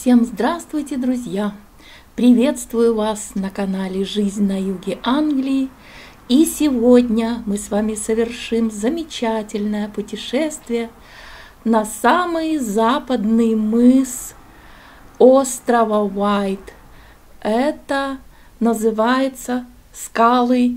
Всем здравствуйте, друзья! Приветствую вас на канале «Жизнь на юге Англии». И сегодня мы с вами совершим замечательное путешествие на самый западный мыс острова Уайт. Это называется скалы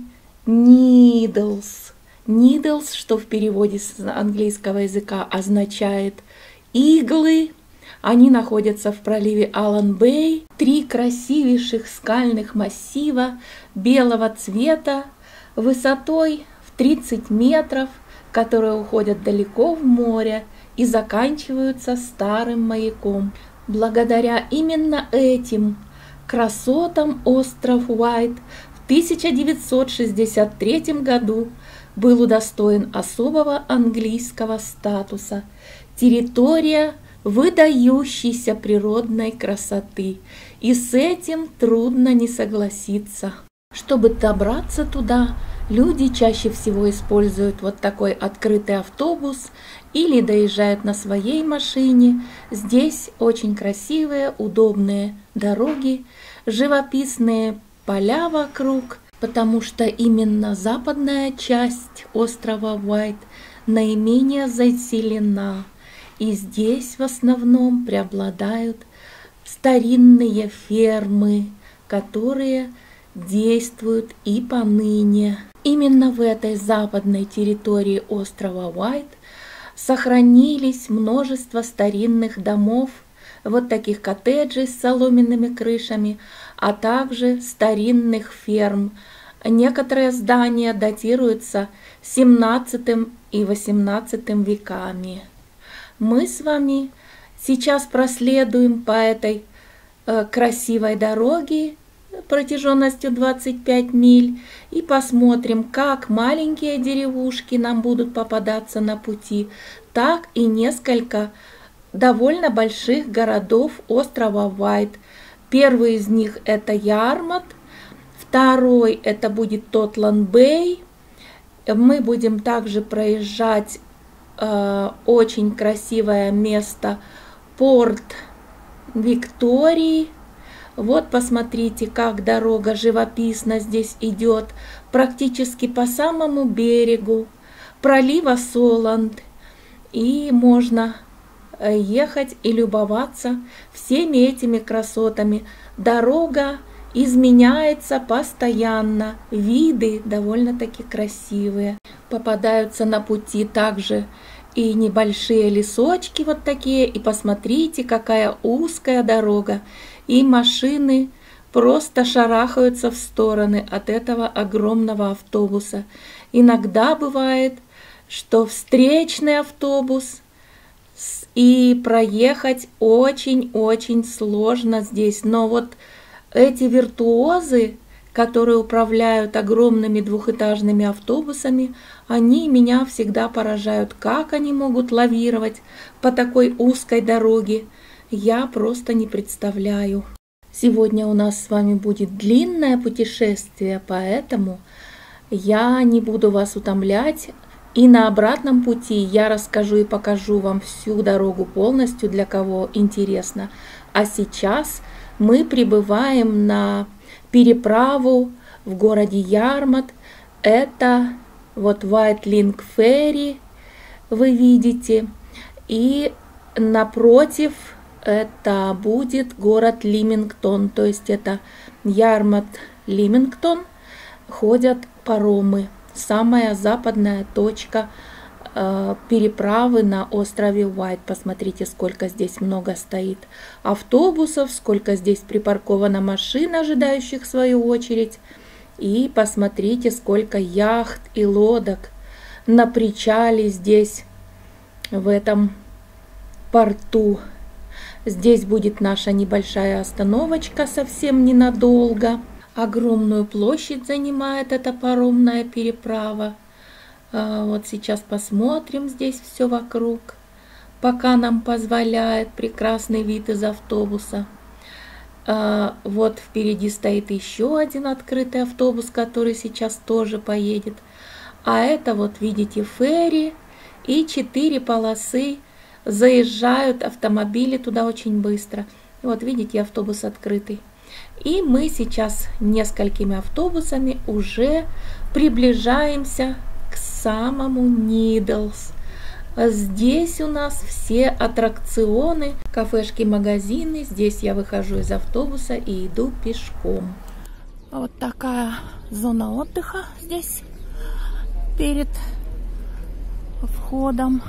Нидлс. Нидлс, что в переводе с английского языка означает иглы. Они находятся в проливе Аллан-Бэй. Три красивейших скальных массива белого цвета, высотой в 30 метров, которые уходят далеко в море и заканчиваются старым маяком. Благодаря именно этим красотам остров Уайт в 1963 году был удостоен особого английского статуса «Территория выдающейся природной красоты», и с этим трудно не согласиться. Чтобы добраться туда, люди чаще всего используют вот такой открытый автобус или доезжают на своей машине. Здесь очень красивые, удобные дороги, живописные поля вокруг, потому что именно западная часть острова Уайт наименее заселена. И здесь в основном преобладают старинные фермы, которые действуют и поныне. Именно в этой западной территории острова Уайт сохранились множество старинных домов, вот таких коттеджей с соломенными крышами, а также старинных ферм. Некоторые здания датируются 17 и 18 веками. Мы с вами сейчас проследуем по этой красивой дороге протяженностью 25 миль и посмотрим, как маленькие деревушки нам будут попадаться на пути, так и несколько довольно больших городов острова Уайт. Первый из них это Ярмут, второй это будет Тотланд-Бэй. Мы будем также проезжать очень красивое место Порт Виктории. Вот посмотрите, как дорога живописно здесь идет, практически по самому берегу пролива Соланд. И можно ехать и любоваться всеми этими красотами. Дорога изменяется постоянно, виды довольно-таки красивые. Попадаются на пути также и небольшие лесочки вот такие. И посмотрите, какая узкая дорога. И машины просто шарахаются в стороны от этого огромного автобуса. Иногда бывает, что встречный автобус, и проехать очень-очень сложно здесь. Но вот эти виртуозы, которые управляют огромными двухэтажными автобусами, они меня всегда поражают. Как они могут лавировать по такой узкой дороге, я просто не представляю. Сегодня у нас с вами будет длинное путешествие, поэтому я не буду вас утомлять. И на обратном пути я расскажу и покажу вам всю дорогу полностью, для кого интересно. А сейчас мы прибываем на переправу в городе Ярмут. Это вот White Link Ferry, вы видите. И напротив это будет город Лимингтон, то есть это Ярмут-Лимингтон, ходят паромы. Самая западная точка переправы на острове Уайт. Посмотрите, сколько здесь много стоит автобусов, сколько здесь припарковано машин, ожидающих свою очередь. И посмотрите, сколько яхт и лодок на причале здесь, в этом порту. Здесь будет наша небольшая остановочка, совсем ненадолго. Огромную площадь занимает эта паромная переправа. Вот сейчас посмотрим здесь все вокруг, пока нам позволяет прекрасный вид из автобуса. Вот впереди стоит еще один открытый автобус, который сейчас тоже поедет. А это вот видите ферри и 4 полосы. Заезжают автомобили туда очень быстро. Вот видите, автобус открытый. И мы сейчас несколькими автобусами уже приближаемся к самому Нидлс. Здесь у нас все аттракционы, кафешки, магазины. Здесь я выхожу из автобуса и иду пешком. Вот такая зона отдыха здесь перед входом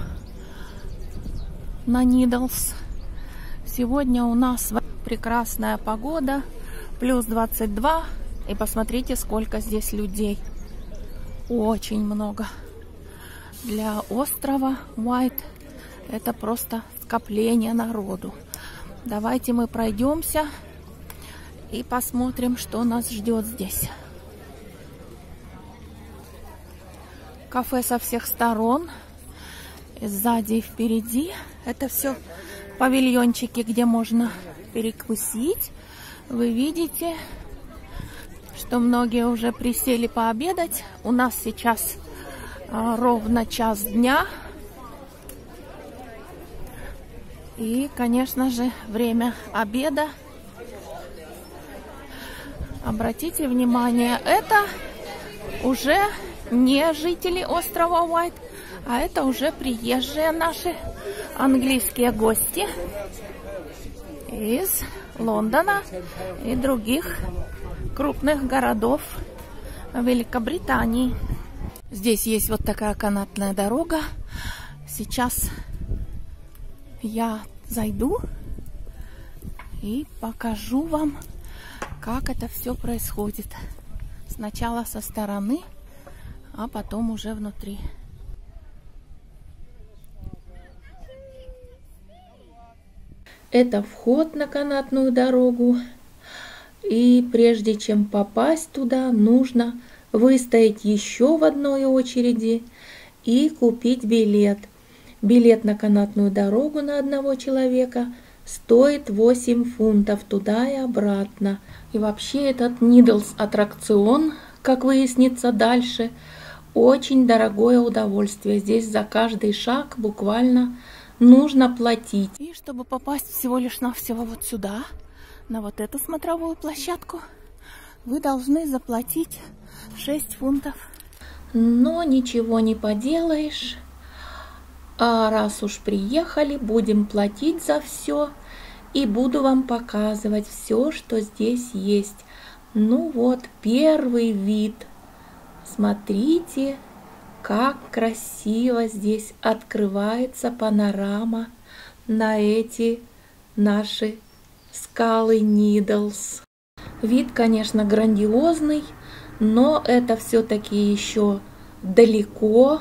на Нидлс. Сегодня у нас прекрасная погода, плюс 22. И посмотрите, сколько здесь людей. Очень много. Для острова Уайт это просто скопление народу. Давайте мы пройдемся и посмотрим, что нас ждет здесь. Кафе со всех сторон. И сзади и впереди. Это все павильончики, где можно перекусить. Вы видите, что многие уже присели пообедать. У нас сейчас ровно час дня. И, конечно же, время обеда. Обратите внимание, это уже не жители острова Уайт, а это уже приезжие наши английские гости из Лондона и других крупных городов Великобритании. Здесь есть вот такая канатная дорога. Сейчас я зайду и покажу вам, как это все происходит. Сначала со стороны, а потом уже внутри. Это вход на канатную дорогу. И прежде чем попасть туда, нужно выстоять еще в одной очереди и купить билет. Билет на канатную дорогу на одного человека стоит 8 фунтов туда и обратно. И вообще этот Нидлс аттракцион, как выяснится дальше, очень дорогое удовольствие. Здесь за каждый шаг буквально нужно платить. И чтобы попасть всего лишь навсего вот сюда, на вот эту смотровую площадку, вы должны заплатить 6 фунтов. Но ничего не поделаешь. А раз уж приехали, будем платить за все. И буду вам показывать все, что здесь есть. Ну вот, первый вид. Смотрите, как красиво здесь открывается панорама на эти наши скалы Нидлс. Вид, конечно, грандиозный, но это все-таки еще далеко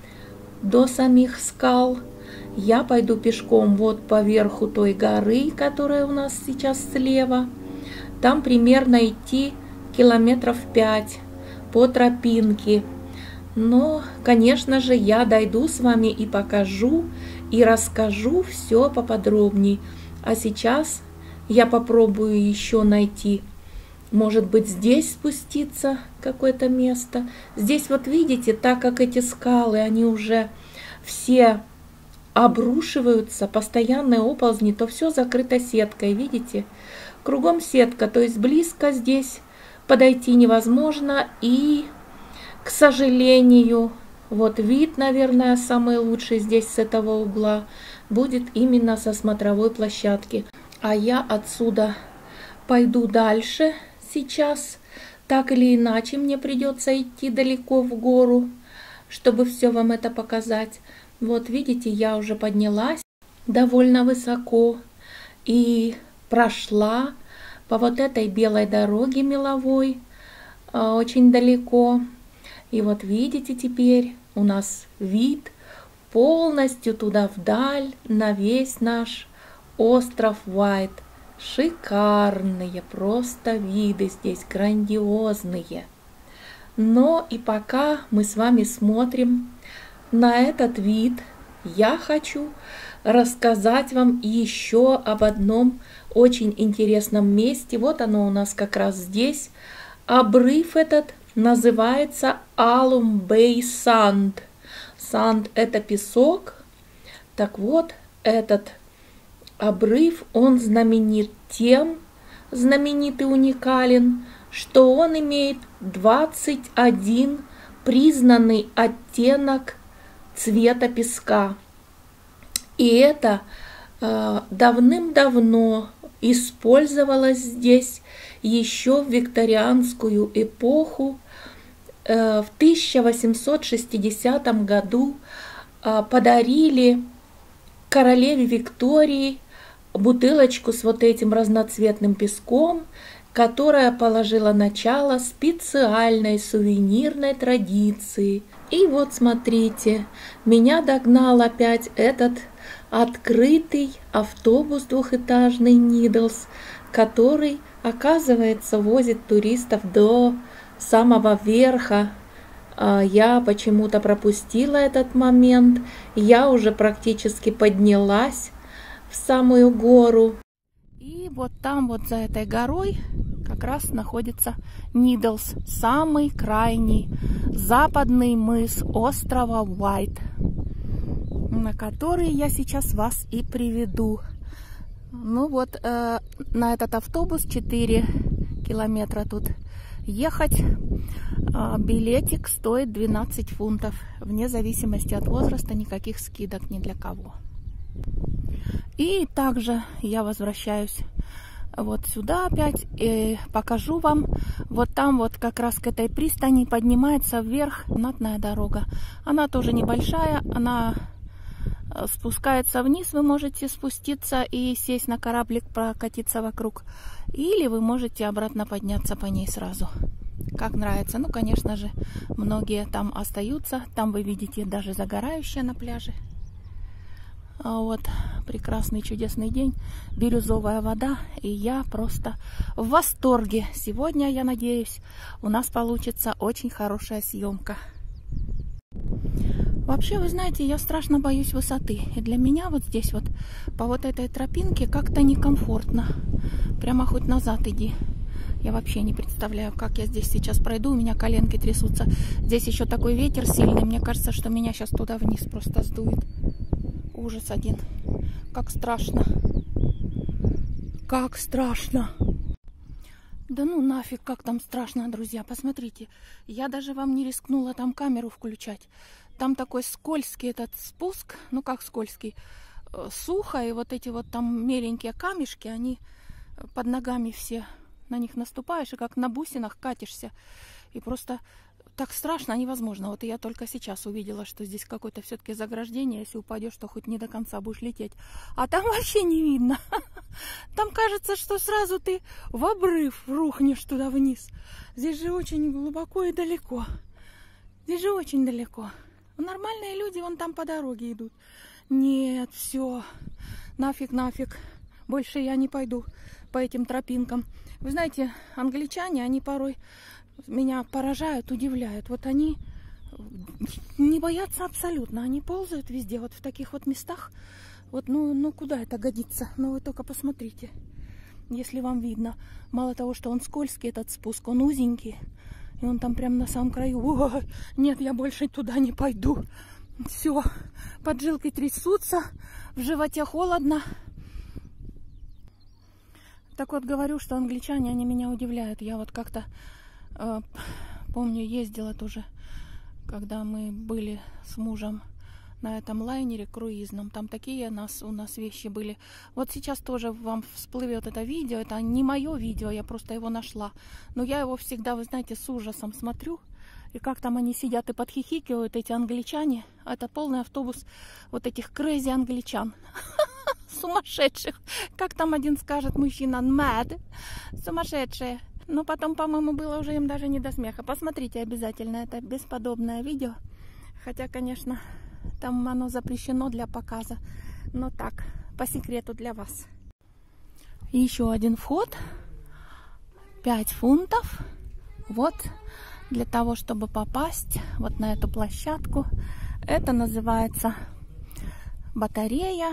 до самих скал. Я пойду пешком вот по верху той горы, которая у нас сейчас слева. Там примерно идти километров 5 по тропинке. Но, конечно же, я дойду с вами и покажу, и расскажу все поподробнее. А сейчас я попробую еще найти, может быть, здесь спуститься какое-то место. Здесь вот видите, так как эти скалы, они уже все обрушиваются, постоянные оползни, то все закрыто сеткой, видите? Кругом сетка, то есть близко здесь подойти невозможно. И, к сожалению, вот вид, наверное, самый лучший здесь с этого угла будет именно со смотровой площадки. А я отсюда пойду дальше сейчас. Так или иначе мне придется идти далеко в гору, чтобы все вам это показать. Вот видите, я уже поднялась довольно высоко и прошла по вот этой белой дороге меловой очень далеко. И вот видите, теперь у нас вид полностью туда вдаль на весь наш остров Уайт. Шикарные просто виды здесь, грандиозные. Но и пока мы с вами смотрим на этот вид, я хочу рассказать вам еще об одном очень интересном месте. Вот оно у нас как раз здесь. Обрыв этот называется Alum Bay Sand. Sand — это песок. Так вот, этот обрыв, он знаменит тем, знаменит и уникален, что он имеет 21 признанный оттенок цвета песка. И это давным-давно использовалось здесь еще в викторианскую эпоху. В 1860 году подарили королеве Виктории бутылочку с вот этим разноцветным песком, которая положила начало специальной сувенирной традиции. И вот смотрите, меня догнал опять этот открытый автобус двухэтажный Нидлс, который, оказывается, возит туристов до самого верха. Я почему-то пропустила этот момент. Я уже практически поднялась в самую гору. И вот там, вот за этой горой, как раз находится Нидлс, самый крайний западный мыс острова Уайт, на который я сейчас вас и приведу. Ну вот, на этот автобус 4 километра тут ехать. Билетик стоит 12 фунтов. Вне зависимости от возраста, никаких скидок ни для кого. И также я возвращаюсь вот сюда опять и покажу вам. Вот там вот как раз к этой пристани поднимается вверх канатная дорога. Она тоже небольшая, она спускается вниз. Вы можете спуститься и сесть на кораблик, прокатиться вокруг. Или вы можете обратно подняться по ней сразу. Как нравится. Ну, конечно же, многие там остаются. Там вы видите даже загорающие на пляже. Вот, прекрасный чудесный день, бирюзовая вода, и я просто в восторге. Сегодня, я надеюсь, у нас получится очень хорошая съемка. Вообще, вы знаете, я страшно боюсь высоты. И для меня вот здесь вот, по вот этой тропинке, как-то некомфортно. Прямо хоть назад иди. Я вообще не представляю, как я здесь сейчас пройду. У меня коленки трясутся. Здесь еще такой ветер сильный. Мне кажется, что меня сейчас туда вниз просто сдует. Ужас один. Как страшно. Как страшно. Да ну нафиг, как там страшно, друзья. Посмотрите. Я даже вам не рискнула там камеру включать. Там такой скользкий этот спуск. Ну как скользкий? Сухо. И вот эти вот там меленькие камешки, они под ногами все. На них наступаешь и как на бусинах катишься. И просто... так страшно, невозможно. Вот я только сейчас увидела, что здесь какое-то все-таки заграждение. Если упадешь, то хоть не до конца будешь лететь. А там вообще не видно. Там кажется, что сразу ты в обрыв рухнешь туда вниз. Здесь же очень глубоко и далеко. Здесь же очень далеко. Нормальные люди вон там по дороге идут. Нет, все. Нафиг, нафиг. Больше я не пойду по этим тропинкам. Вы знаете, англичане, они порой... меня поражают, удивляют. Вот они не боятся абсолютно. Они ползают везде, вот в таких вот местах. Вот, ну куда это годится? Ну вы только посмотрите, если вам видно. Мало того, что он скользкий, этот спуск, он узенький. И он там прям на самом краю. Ой, нет, я больше туда не пойду. Все, поджилки трясутся, в животе холодно. Так вот, говорю, что англичане, они меня удивляют. Я вот как-то... помню, ездила тоже, когда мы были с мужем на этом лайнере круизном. Там такие у нас вещи были. Вот сейчас тоже вам всплывет это видео. Это не мое видео, я просто его нашла. Но я его всегда, вы знаете, с ужасом смотрю. И как там они сидят и подхихикивают, эти англичане. Это полный автобус вот этих crazy англичан. Сумасшедших. Как там один скажет мужчина, mad. Сумасшедшие. Но потом, по-моему, было уже им даже не до смеха. Посмотрите обязательно это бесподобное видео. Хотя, конечно, там оно запрещено для показа. Но так, по секрету для вас. Еще один вход. 5 фунтов. Вот, для того, чтобы попасть вот на эту площадку. Это называется батарея.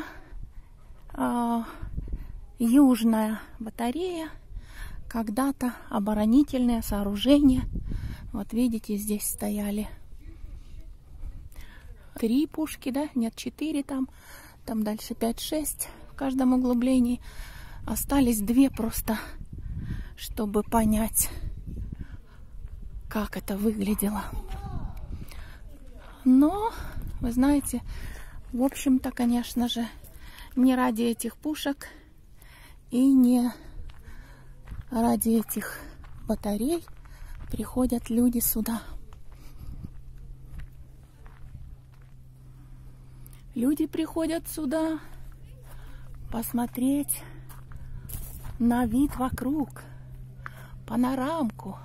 Южная батарея. Когда-то оборонительные сооружения. Вот видите, здесь стояли 3 пушки, да? Нет, 4 там. Там дальше 5-6. каждом углублении. Остались две просто, чтобы понять, как это выглядело. Но, вы знаете, в общем-то, конечно же, не ради этих пушек и не ради этих батарей приходят люди сюда. Люди приходят сюда посмотреть на вид вокруг, панорамку.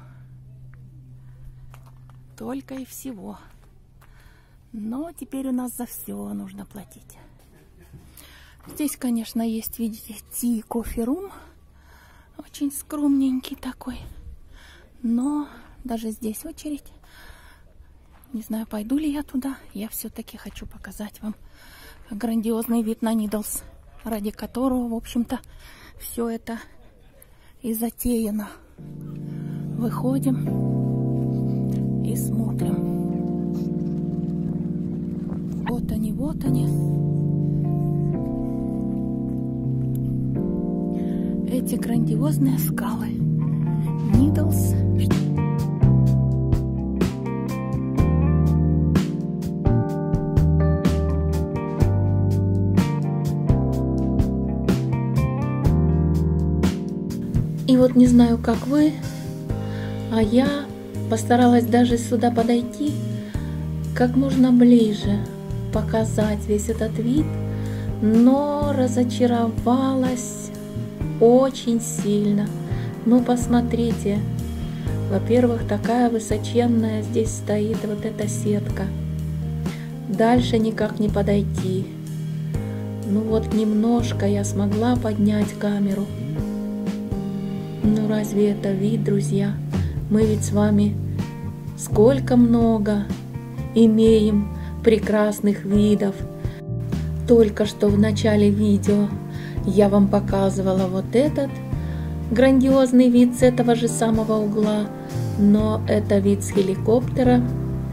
Только и всего. Но теперь у нас за все нужно платить. Здесь, конечно, есть, видите, Tea Coffee Room. Очень скромненький такой. Но даже здесь очередь. Не знаю, пойду ли я туда. Я все-таки хочу показать вам грандиозный вид на Нидлс, ради которого, в общем-то, все это и затеяно. Выходим и смотрим. Вот они, вот они. Эти грандиозные скалы. Нидлс. И вот не знаю, как вы, а я постаралась даже сюда подойти как можно ближе, показать весь этот вид, но разочаровалась очень сильно. Ну, посмотрите, во-первых, такая высоченная здесь стоит вот эта сетка. Дальше никак не подойти. Ну вот немножко я смогла поднять камеру. Ну разве это вид, друзья? Мы ведь с вами сколько много имеем прекрасных видов. Только что в начале видео я вам показывала вот этот грандиозный вид с этого же самого угла, но это вид с хеликоптера.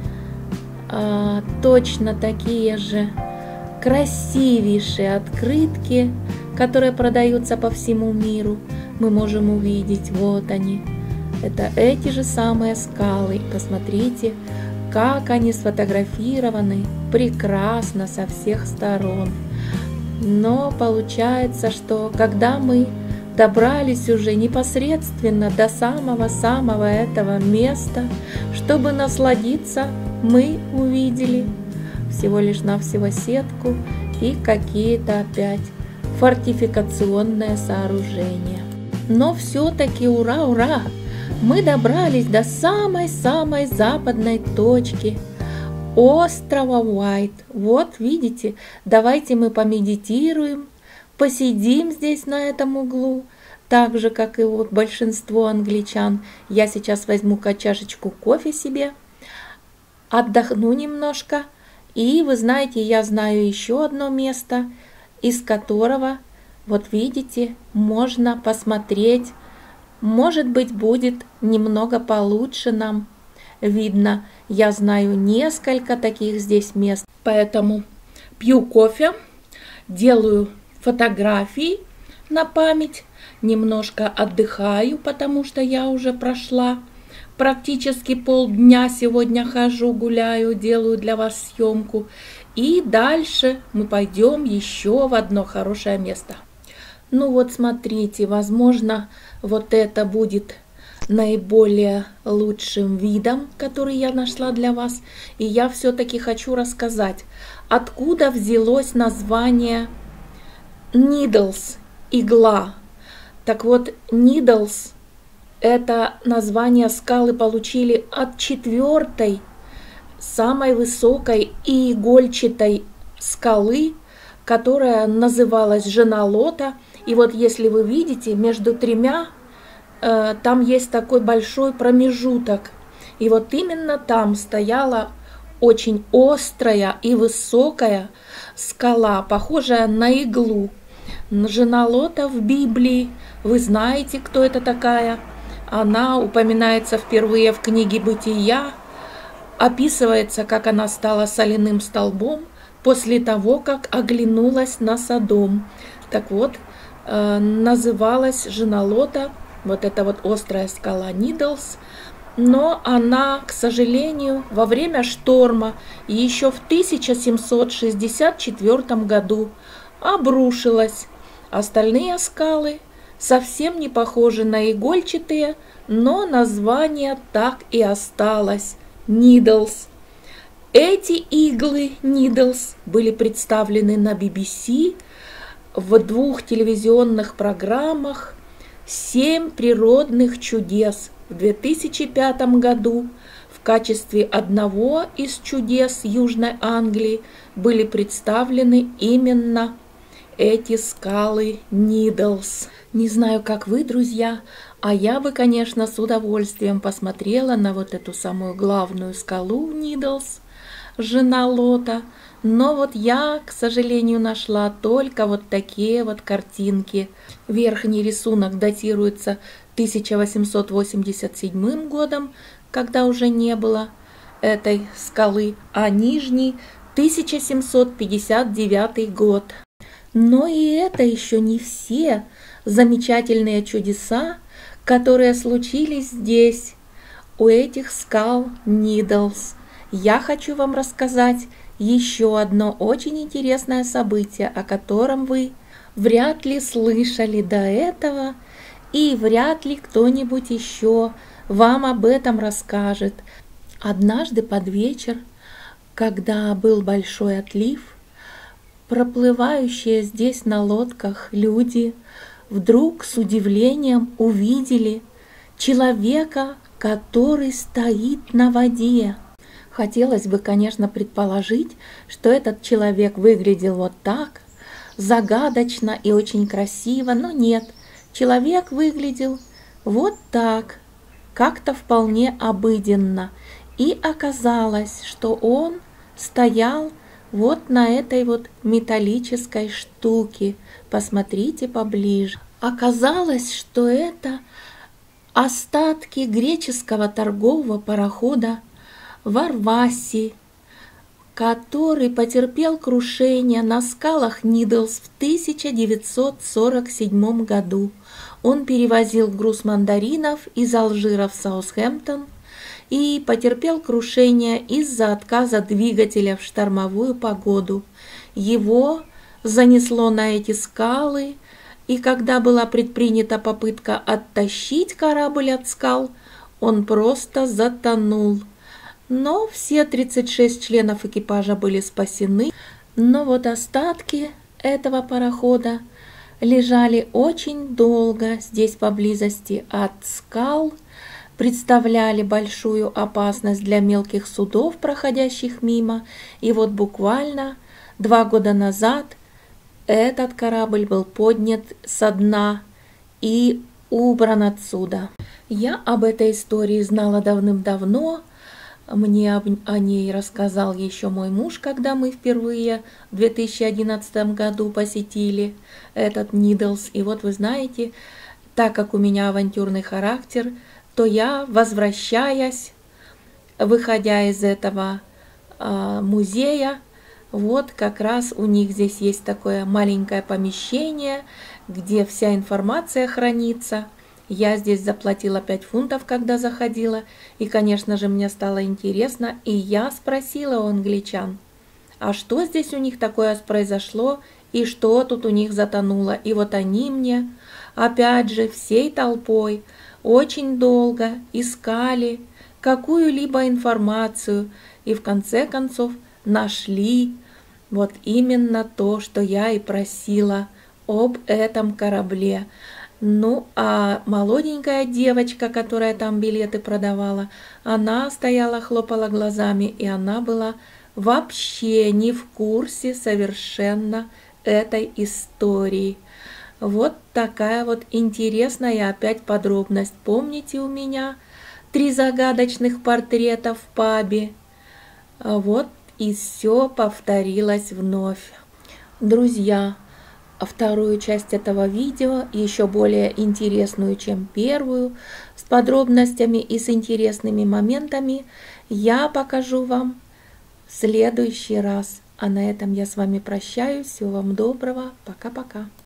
Точно такие же красивейшие открытки, которые продаются по всему миру, мы можем увидеть. Вот они. Это эти же самые скалы. Посмотрите, как они сфотографированы прекрасно со всех сторон. Но получается, что когда мы добрались уже непосредственно до самого-самого этого места, чтобы насладиться, мы увидели всего лишь навсего сетку и какие-то опять фортификационные сооружения. Но все-таки ура, ура! Мы добрались до самой-самой западной точки острова Уайт. Вот видите, давайте мы помедитируем, посидим здесь на этом углу, так же, как и вот большинство англичан. Я сейчас возьму чашечку кофе себе, отдохну немножко. И вы знаете, я знаю еще одно место, из которого, вот видите, можно посмотреть. Может быть, будет немного получше нам видно. Я знаю несколько таких здесь мест. Поэтому пью кофе, делаю фотографии на память, немножко отдыхаю, потому что я уже прошла практически полдня. Сегодня хожу, гуляю, делаю для вас съемку. И дальше мы пойдем еще в одно хорошее место. Ну вот смотрите, возможно, вот это будет наиболее лучшим видом, который я нашла для вас. И я все-таки хочу рассказать, откуда взялось название Нидлс, игла. Так вот, Нидлс, это название скалы получили от 4-й, самой высокой и игольчатой скалы, которая называлась Жена Лота. И вот если вы видите, между тремя там есть такой большой промежуток. И вот именно там стояла очень острая и высокая скала, похожая на иглу. Жена Лота в Библии, вы знаете, кто это такая. Она упоминается впервые в книге Бытия. Описывается, как она стала соляным столбом после того, как оглянулась на Содом. Так вот, называлась Женалота, вот эта вот острая скала Нидлс, но она, к сожалению, во время шторма еще в 1764 году обрушилась. Остальные скалы совсем не похожи на игольчатые, но название так и осталось – Нидлс. Эти иглы Нидлс были представлены на BBC в 2 телевизионных программах «7 природных чудес» в 2005 году. В качестве одного из чудес Южной Англии были представлены именно эти скалы Нидлс. Не знаю, как вы, друзья, а я бы, конечно, с удовольствием посмотрела на вот эту самую главную скалу Нидлс, Женалота, но вот я, к сожалению, нашла только вот такие вот картинки. Верхний рисунок датируется 1887 годом, когда уже не было этой скалы, а нижний 1759 год. Но и это еще не все замечательные чудеса, которые случились здесь, у этих скал Нидлс. Я хочу вам рассказать еще одно очень интересное событие, о котором вы вряд ли слышали до этого, и вряд ли кто-нибудь еще вам об этом расскажет. Однажды под вечер, когда был большой отлив, проплывающие здесь на лодках люди вдруг с удивлением увидели человека, который стоит на воде. Хотелось бы, конечно, предположить, что этот человек выглядел вот так, загадочно и очень красиво, но нет, человек выглядел вот так, как-то вполне обыденно. И оказалось, что он стоял вот на этой вот металлической штуке. Посмотрите поближе. Оказалось, что это остатки греческого торгового парохода Варваси, который потерпел крушение на скалах Нидлс в 1947 году. Он перевозил груз мандаринов из Алжира в Саутгемптон и потерпел крушение из-за отказа двигателя в штормовую погоду. Его занесло на эти скалы, и когда была предпринята попытка оттащить корабль от скал, он просто затонул. Но все 36 членов экипажа были спасены, но вот остатки этого парохода лежали очень долго здесь поблизости от скал, представляли большую опасность для мелких судов, проходящих мимо. И вот буквально 2 года назад этот корабль был поднят со дна и убран отсюда. Я об этой истории знала давным-давно. Мне о ней рассказал еще мой муж, когда мы впервые в 2011 году посетили этот Нидлс. И вот вы знаете, так как у меня авантюрный характер, то я, возвращаясь, выходя из этого музея, вот как раз у них здесь есть такое маленькое помещение, где вся информация хранится. Я здесь заплатила 5 фунтов, когда заходила, и, конечно же, мне стало интересно, и я спросила у англичан, а что здесь у них такое произошло, и что тут у них затонуло. И вот они мне, опять же, всей толпой очень долго искали какую-либо информацию, и в конце концов нашли вот именно то, что я и просила об этом корабле. Ну, а молоденькая девочка, которая там билеты продавала, она стояла, хлопала глазами, и она была вообще не в курсе совершенно этой истории. Вот такая вот интересная опять подробность. Помните, у меня 3 загадочных портрета в пабе? Вот и все повторилось вновь. Друзья, вторую часть этого видео, еще более интересную, чем первую, с подробностями и с интересными моментами, я покажу вам в следующий раз. А на этом я с вами прощаюсь. Всего вам доброго. Пока-пока.